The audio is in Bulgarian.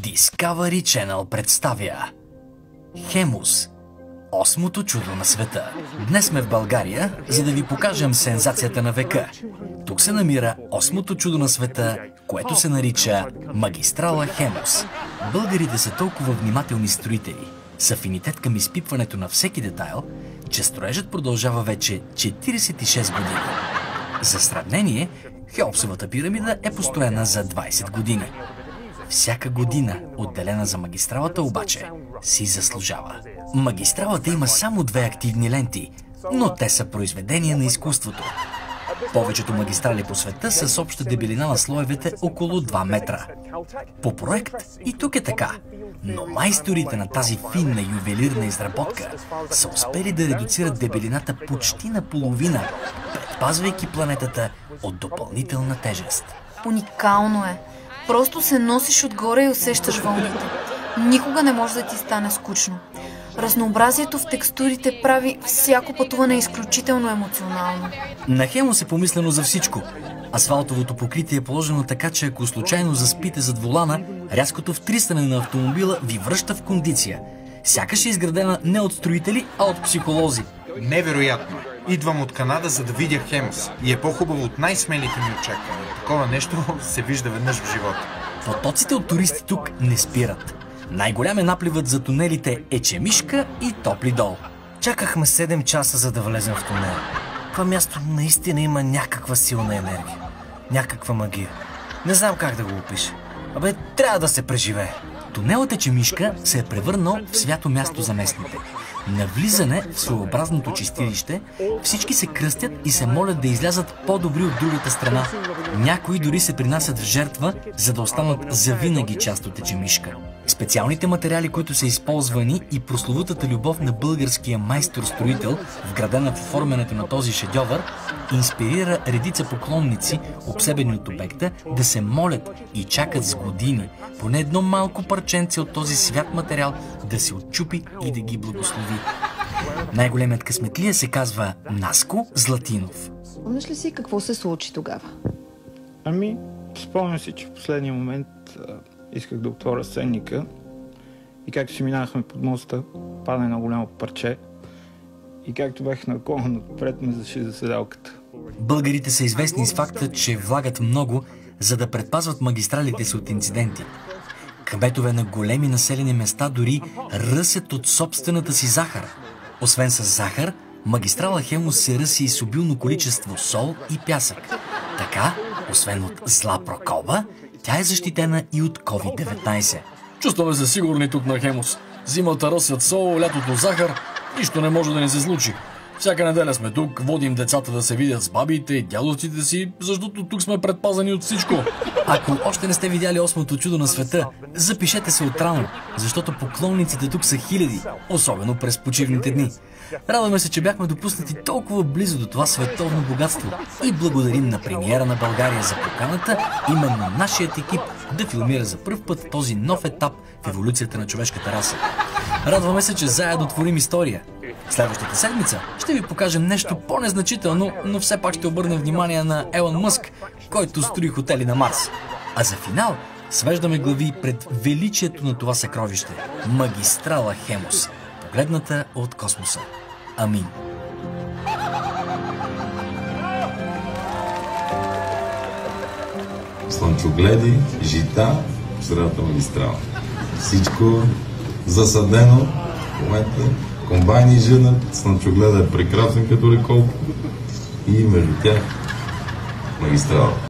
Discovery Channel представя Hemus – осмото чудо на света. Днес сме в България, за да ви покажем сензацията на века. Тук се намира осмото чудо на света, което се нарича магистрала Hemus. Българите са толкова внимателни строители, с афинитет към изпипването на всеки детайл, че строежът продължава вече 46 години. За сравнение, Хеопсовата пирамида е построена за 20 години. Всяка година, отделена за магистралата, обаче, си заслужава. Магистралата има само две активни ленти, но те са произведения на изкуството. Повечето магистрали по света са с обща дебелина на слоевете около 2 метра. По проект и тук е така, но майсторите на тази финна ювелирна изработка са успели да редуцират дебелината почти наполовина, предпазвайки планетата от допълнителна тежест. Уникално е. Просто се носиш отгоре и усещаш вълните. Никога не може да ти стане скучно. Разнообразието в текстурите прави всяко пътуване изключително емоционално. На Хемус е помислено за всичко. Асфалтовото покритие е положено така, че ако случайно заспите зад волана, рязкото втрисане на автомобила ви връща в кондиция. Сякаш е изградена не от строители, а от психолози. Невероятно! Идвам от Канада, за да видя Хемус. И е по-хубаво от най-смелите ми очаквания. Такова нещо се вижда веднъж в живота. Потоците от туристи тук не спират. Най-голям е напливът за тунелите Ечемишка и Топли дол. Чакахме 7 часа, за да влезем в тунела. Това място наистина има някаква силна енергия. Някаква магия. Не знам как да го опиша. Абе, трябва да се преживее. Тунелът Ечемишка се е превърнал в свято място за местните. На влизане в своеобразното чистилище всички се кръстят и се молят да излязат по-добри от другата страна. Някои дори се принасят в жертва, за да останат завинаги част от Ечемишка. Специалните материали, които са използвани и прословутата любов на българския майстор-строител, вградена в оформянето на този шедьовър, инспирира редица поклонници, обсебени от обекта, да се молят и чакат с години поне едно малко парченце от този свят материал да се отчупи и да ги благослови. Най-големият късметлия се казва Наско Златинов. Помниш ли си какво се случи тогава? Спомням си, че в последния момент исках да отворя сенника и както си минахме под моста, падна едно голямо парче и както бях наклонен отпред, ме заши за седалката. Българите са известни с факта, че влагат много, за да предпазват магистралите си от инциденти. Кметове на големи населени места дори ръсят от собствената си захар. Освен с захар, магистрала Хемус се ръси и с обилно количество сол и пясък. Така, освен от зла прокоба, тя е защитена и от COVID-19. Чувстваме се сигурни тук на Хемус. Зимата ръсят сол, лятото захар, нищо не може да ни се случи. Всяка неделя сме тук, водим децата да се видят с бабите и дядовците си, защото тук сме предпазани от всичко. Ако още не сте видяли осмото чудо на света, запишете се отрано, защото поклонниците тук са хиляди, особено през почивните дни. Радваме се, че бяхме допуснати толкова близо до това световно богатство и благодарим на премиера на България за поканата, именно нашият екип да филмира за пръв път този нов етап в еволюцията на човешката раса. Радваме се, че заедно творим история. Следващата седмица ще ви покажем нещо по-незначително, но все пак ще обърнем внимание на Елън Мъск, който строи хотели на Марс. А за финал свеждаме глави пред величието на това съкровище – магистрала Хемус, погледната от космоса. Амин. Слънчогледи, жита, средата магистрала. Всичко засадено в момента. Комбайни жънат, слънчогледа е прекрасен като реколта и между тях магистрала.